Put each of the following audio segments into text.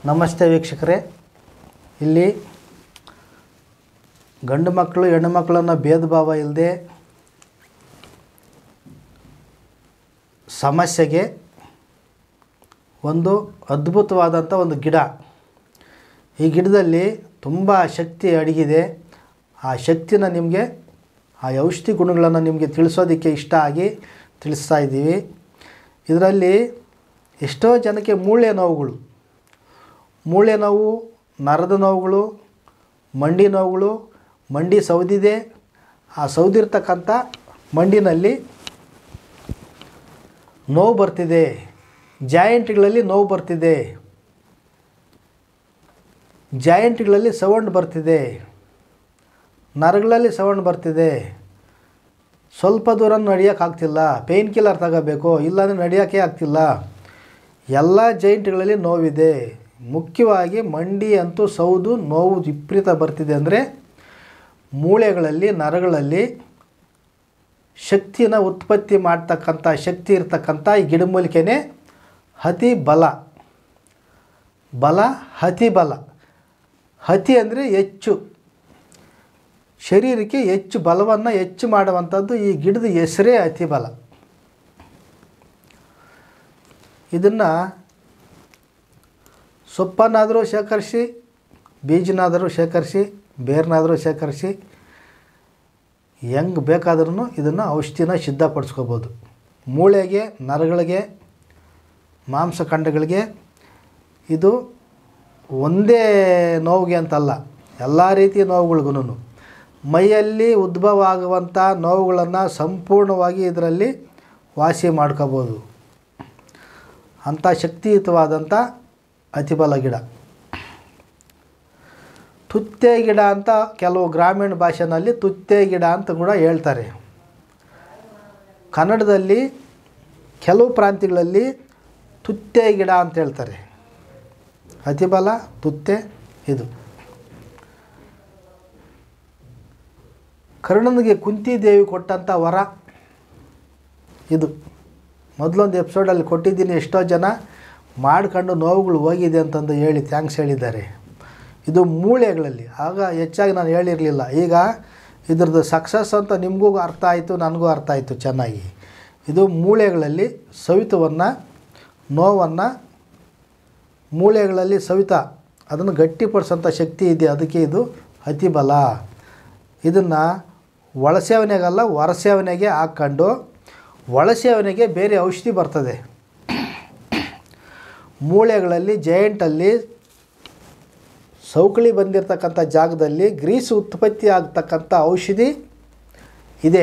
ನಮಸ್ತೆ ವೀಕ್ಷಕರೇ, ಇಲ್ಲಿ ಗಂಡು ಮಕ್ಕಳು ಹೆಣ್ಣು ಮಕ್ಕಳನ್ನು ಭೇದ ಭಾವ ಇಲ್ಲದೆ ಸಮಸ್ಯೆಗೆ ಒಂದು ಅದ್ಭುತವಾದಂಥ ಒಂದು ಗಿಡ. ಈ ಗಿಡದಲ್ಲಿ ತುಂಬ ಶಕ್ತಿ ಅಡಗಿದೆ. ಆ ಶಕ್ತಿನ ನಿಮಗೆ, ಆ ಔಷಧಿ ಗುಣಗಳನ್ನು ನಿಮಗೆ ತಿಳಿಸೋದಕ್ಕೆ ಇಷ್ಟ ಆಗಿ ತಿಳಿಸ್ತಾ ಇದ್ದೀವಿ. ಇದರಲ್ಲಿ ಎಷ್ಟೋ ಜನಕ್ಕೆ ಮೂಳೆ ನೋವುಗಳು, ನರದ ನೋವುಗಳು, ಮಂಡಿ ನೋವುಗಳು, ಮಂಡಿ ಸೌದಿದೆ. ಆ ಸೌದಿರ್ತಕ್ಕಂಥ ಮಂಡಿನಲ್ಲಿ ನೋವು ಬರ್ತಿದೆ, ಜಾಯಿಂಟ್ಗಳಲ್ಲಿ ನೋವು ಬರ್ತಿದೆ, ಜಾಯಿಂಟ್ಗಳಲ್ಲಿ ಸೌಂಡ್ ಬರ್ತಿದೆ, ನರಗಳಲ್ಲಿ ಸೌಂಡ್ ಬರ್ತಿದೆ, ಸ್ವಲ್ಪ ದೂರ ನಡೆಯೋಕ್ಕಾಗ್ತಿಲ್ಲ, ಪೇಯ್ನ್ ಕಿಲ್ಲರ್ ತಗೋಬೇಕು, ಇಲ್ಲಾಂದರೆ ನಡೆಯೋಕ್ಕೆ ಆಗ್ತಿಲ್ಲ. ಎಲ್ಲ ಜಾಯಿಂಟ್ಗಳಲ್ಲಿ ನೋವಿದೆ. ಮುಖ್ಯವಾಗಿ ಮಂಡಿ ಅಂತೂ ಸೌದು ನೋವು ವಿಪರೀತ ಬರ್ತಿದೆ. ಅಂದರೆ ಮೂಳೆಗಳಲ್ಲಿ, ನರಗಳಲ್ಲಿ ಶಕ್ತಿನ ಉತ್ಪತ್ತಿ ಮಾಡ್ತಕ್ಕಂಥ ಶಕ್ತಿ ಇರ್ತಕ್ಕಂಥ ಈ ಗಿಡಮೂಲಿಕೆನೇ ಅತಿ ಬಲ. ಅತಿ ಬಲ. ಅತಿ ಅಂದರೆ ಹೆಚ್ಚು, ಶರೀರಕ್ಕೆ ಹೆಚ್ಚು ಬಲವನ್ನು ಹೆಚ್ಚು ಮಾಡುವಂಥದ್ದು ಈ ಗಿಡದ ಹೆಸರೇ ಅತಿ ಬಲ. ಇದನ್ನು ಸೊಪ್ಪನ್ನಾದರೂ ಶೇಖರಿಸಿ, ಬೀಜನಾದರೂ ಶೇಖರಿಸಿ, ಬೇರನ್ನಾದರೂ ಶೇಖರಿಸಿ, ಹೆಂಗೆ ಬೇಕಾದ್ರೂ ಇದನ್ನು ಔಷಧಿನ ಸಿದ್ಧಪಡಿಸ್ಕೋಬೋದು. ಮೂಳೆಗೆ, ನರಗಳಿಗೆ, ಮಾಂಸಖಂಡಗಳಿಗೆ ಇದು ಒಂದೇ ನೋವಿಗೆ ಅಂತಲ್ಲ, ಎಲ್ಲ ರೀತಿಯ ನೋವುಗಳಿಗೂ ಮೈಯಲ್ಲಿ ಉದ್ಭವ ಆಗುವಂಥ ನೋವುಗಳನ್ನು ಸಂಪೂರ್ಣವಾಗಿ ಇದರಲ್ಲಿ ವಾಸಿ ಮಾಡ್ಕೋಬೋದು. ಅಂಥ ಶಕ್ತಿಯುತವಾದಂಥ ಅತಿಬಲ ಗಿಡ. ತುತ್ತೆ ಗಿಡ ಅಂತ ಕೆಲವು ಗ್ರಾಮೀಣ ಭಾಷೆಯಲ್ಲಿ ತುತ್ತೆ ಗಿಡ ಅಂತ ಕೂಡ ಹೇಳ್ತಾರೆ. ಕನ್ನಡದಲ್ಲಿ ಕೆಲವು ಪ್ರಾಂತ್ಯಗಳಲ್ಲಿ ತುತ್ತೆ ಗಿಡ ಅಂತ ಹೇಳ್ತಾರೆ. ಅತಿಬಲ, ತುತ್ತೆ. ಇದು ಕರ್ಣನಿಗೆ ಕುಂತಿದೇವಿ ಕೊಟ್ಟಂಥ ವರ. ಇದು ಮೊದಲೊಂದು ಎಪಿಸೋಡಲ್ಲಿ ಕೊಟ್ಟಿದ್ದೀನಿ. ಎಷ್ಟೋ ಜನ ಮಾಡ್ಕೊಂಡು ನೋವುಗಳು ಹೋಗಿದೆ ಅಂತಂದು ಹೇಳಿ ಥ್ಯಾಂಕ್ಸ್ ಹೇಳಿದ್ದಾರೆ. ಇದು ಮೂಳೆಗಳಲ್ಲಿ ಆಗ ಹೆಚ್ಚಾಗಿ ನಾನು ಹೇಳಿರಲಿಲ್ಲ. ಈಗ ಇದ್ರದ್ದು ಸಕ್ಸಸ್ ಅಂತ ನಿಮಗೂ ಅರ್ಥ ಆಯಿತು, ನನಗೂ ಅರ್ಥ ಆಯಿತು ಚೆನ್ನಾಗಿ. ಇದು ಮೂಳೆಗಳಲ್ಲಿ ಸವಿತವನ್ನು, ನೋವನ್ನು ಮೂಳೆಗಳಲ್ಲಿ ಸವಿತ ಅದನ್ನು ಗಟ್ಟಿಪಡಿಸೋಂಥ ಶಕ್ತಿ ಇದೆ. ಅದಕ್ಕೆ ಇದು ಅತಿ ಬಲ. ಇದನ್ನು ಒಳಸೇವನೆಗಲ್ಲ, ಹೊರಸೇವನೆಗೆ ಹಾಕ್ಕೊಂಡು, ಒಳಸೇವನೆಗೆ ಬೇರೆ ಔಷಧಿ ಬರ್ತದೆ. ಮೂಳೆಗಳಲ್ಲಿ, ಜಾಯಿಂಟಲ್ಲಿ ಸೌಕಳಿ ಬಂದಿರತಕ್ಕಂಥ ಜಾಗದಲ್ಲಿ ಗ್ರೀಸು ಉತ್ಪತ್ತಿ ಆಗ್ತಕ್ಕಂಥ ಔಷಧಿ ಇದೆ.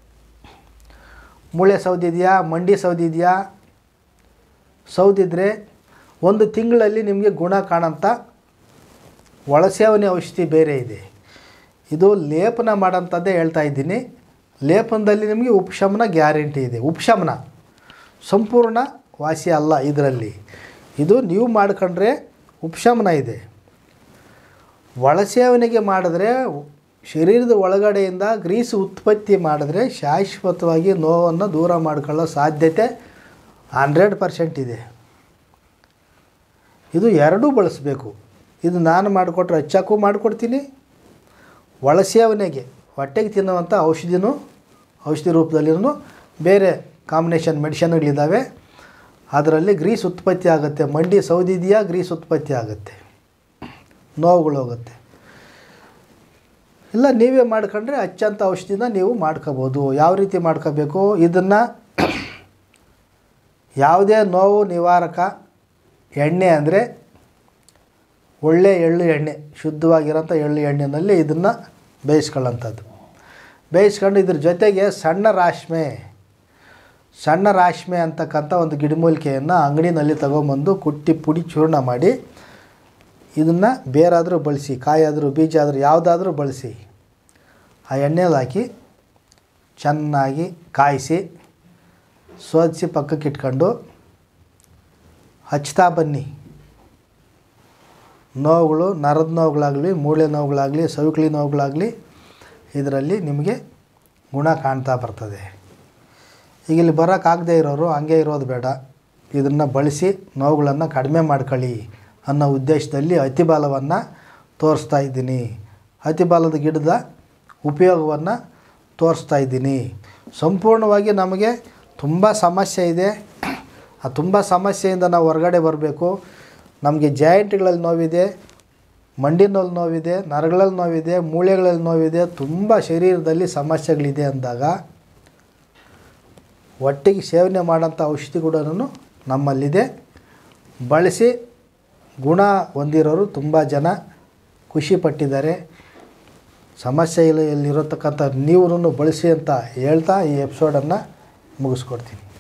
ಮೂಳೆ ಸೌದಿದೆಯಾ, ಮಂಡಿ ಸೌದಿದೆಯಾ, ಸೌದಿದ್ರೆ 1 ತಿಂಗಳಲ್ಲಿ ನಿಮಗೆ ಗುಣ ಕಾಣೋಂಥ ಒಳಸೇವನೆ ಔಷಧಿ ಬೇರೆ ಇದೆ. ಇದು ಲೇಪನ ಮಾಡೋಂಥದ್ದೇ ಹೇಳ್ತಾ ಇದ್ದೀನಿ. ಲೇಪನದಲ್ಲಿ ನಿಮಗೆ ಉಪಶಮನ ಗ್ಯಾರಂಟಿ ಇದೆ. ಉಪಶಮನ, ಸಂಪೂರ್ಣ ವಾಸಿ ಅಲ್ಲ ಇದರಲ್ಲಿ. ಇದು ನೀವು ಮಾಡ್ಕೊಂಡ್ರೆ ಉಪಶಮನ ಇದೆ. ಒಳಸೇವನೆಗೆ ಮಾಡಿದ್ರೆ, ಶರೀರದ ಒಳಗಡೆಯಿಂದ ಗ್ರೀಸು ಉತ್ಪತ್ತಿ ಮಾಡಿದ್ರೆ ಶಾಶ್ವತವಾಗಿ ನೋವನ್ನು ದೂರ ಮಾಡ್ಕೊಳ್ಳೋ ಸಾಧ್ಯತೆ 100% ಇದೆ. ಇದು ಎರಡೂ ಬಳಸಬೇಕು. ಇದು ನಾನು ಮಾಡಿಕೊಟ್ರೆ ಹಚ್ಚಕ್ಕೂ ಮಾಡಿಕೊಡ್ತೀನಿ. ಒಳಸೇವನೆಗೆ ಹೊಟ್ಟೆಗೆ ತಿನ್ನುವಂಥ ಔಷಧಿ ರೂಪದಲ್ಲಿನೂ ಬೇರೆ ಕಾಂಬಿನೇಷನ್ ಮೆಡಿಷನ್ಗಳಿದ್ದಾವೆ. ಅದರಲ್ಲಿ ಗ್ರೀಸ್ ಉತ್ಪತ್ತಿ ಆಗುತ್ತೆ. ಮಂಡಿ ಸೌದಿದೆಯಾ, ಗ್ರೀಸ್ ಉತ್ಪತ್ತಿ ಆಗುತ್ತೆ, ನೋವುಗಳು ಹೋಗುತ್ತೆ. ಇಲ್ಲ ನೀವೇ ಮಾಡ್ಕೊಂಡ್ರೆ ಹಚ್ಚಂಥ ಔಷಧಿನ ನೀವು ಮಾಡ್ಕೋಬೋದು. ಯಾವ ರೀತಿ ಮಾಡ್ಕೋಬೇಕು, ಇದನ್ನು ಯಾವುದೇ ನೋವು ನಿವಾರಕ ಎಣ್ಣೆ ಅಂದರೆ ಒಳ್ಳೆ ಎಳ್ಳು ಎಣ್ಣೆ, ಶುದ್ಧವಾಗಿರೋಂಥ ಎಳ್ಳು ಎಣ್ಣೆಯಲ್ಲಿ ಇದನ್ನು ಬೇಯಿಸ್ಕೊಳ್ಳೋಂಥದ್ದು. ಬೇಯಿಸ್ಕೊಂಡು ಇದ್ರ ಜೊತೆಗೆ ಸಣ್ಣ ರಾಶ್ಮೆ ಅಂತಕ್ಕಂಥ ಒಂದು ಗಿಡಮೂಲಿಕೆಯನ್ನು ಅಂಗಡಿನಲ್ಲಿ ತೊಗೊಂಬಂದು ಕುಟ್ಟಿ ಪುಡಿ ಚೂರ್ಣ ಮಾಡಿ, ಇದನ್ನು ಬೇರಾದರೂ ಬಳಸಿ, ಕಾಯಾದರೂ ಬೀಜ ಆದರೂ ಯಾವುದಾದ್ರೂ ಬಳಸಿ, ಆ ಎಣ್ಣೆಲಿ ಹಾಕಿ ಚೆನ್ನಾಗಿ ಕಾಯಿಸಿ ಸೋದಿಸಿ ಪಕ್ಕಕ್ಕೆ ಇಟ್ಕೊಂಡು ಹಚ್ತಾ ಬನ್ನಿ. ನೋವುಗಳು, ನರದ ನೋವುಗಳಾಗಲಿ, ಮೂಳೆ ನೋವುಗಳಾಗಲಿ, ಸೌಕಳಿ ನೋವುಗಳಾಗಲಿ ಇದರಲ್ಲಿ ನಿಮಗೆ ಗುಣ ಕಾಣ್ತಾ ಬರ್ತದೆ. ಈಗ ಇಲ್ಲಿ ಬರೋಕ್ಕಾಗದೇ ಇರೋರು ಹಂಗೆ ಇರೋದು ಬೇಡ. ಇದನ್ನು ಬಳಸಿ ನೋವುಗಳನ್ನು ಕಡಿಮೆ ಮಾಡ್ಕೊಳ್ಳಿ. ಅನ್ನೋ ಉದ್ದೇಶದಲ್ಲಿ ಅತಿಬಾಲವನ್ನು ತೋರಿಸ್ತಾ ಇದ್ದೀನಿ. ಅತಿಬಾಲದ ಗಿಡದ ಉಪಯೋಗವನ್ನು ತೋರಿಸ್ತಾ ಇದ್ದೀನಿ. ಸಂಪೂರ್ಣವಾಗಿ ನಮಗೆ ತುಂಬ ಸಮಸ್ಯೆ ಇದೆ. ಆ ತುಂಬ ಸಮಸ್ಯೆಯಿಂದ ನಾವು ಹೊರಗಡೆ ಬರಬೇಕು. ನಮಗೆ ಜಾಯಿಂಟ್ಗಳಲ್ಲಿ ನೋವಿದೆ, ಮಂಡಿನಲ್ಲಿ ನೋವಿದೆ, ನರಗಳಲ್ಲಿ ನೋವಿದೆ, ಮೂಳೆಗಳಲ್ಲಿ ನೋವಿದೆ, ತುಂಬ ಶರೀರದಲ್ಲಿ ಸಮಸ್ಯೆಗಳಿದೆ ಅಂದಾಗ ಒಟ್ಟಿಗೆ ಸೇವನೆ ಮಾಡೋಂಥ ಔಷಧಿ ಕೂಡ ನಮ್ಮಲ್ಲಿದೆ. ಬಳಸಿ ಗುಣ ಹೊಂದಿರೋರು ತುಂಬ ಜನ ಖುಷಿಪಟ್ಟಿದ್ದಾರೆ. ಸಮಸ್ಯೆಯಲ್ಲಿರತಕ್ಕಂಥ ನೀವು ಬಳಸಿ ಅಂತ ಹೇಳ್ತಾ ಈ ಎಪಿಸೋಡನ್ನು ಮುಗಿಸ್ಕೊಡ್ತೀನಿ.